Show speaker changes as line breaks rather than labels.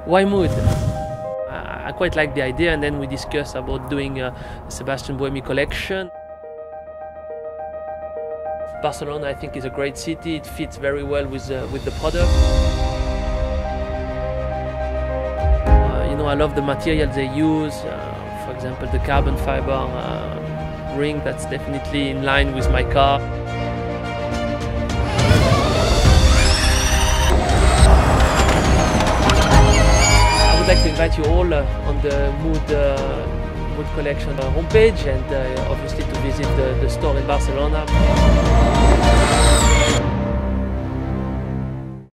Why Mood? I quite like the idea, and then we discussed about doing a Sébastien Buemi collection. Barcelona, I think, is a great city. It fits very well with the product. I love the materials they use. For example, the carbon fiber ring, that's definitely in line with my car. I would like to invite you all on the Mood collection homepage, and obviously to visit the store in Barcelona.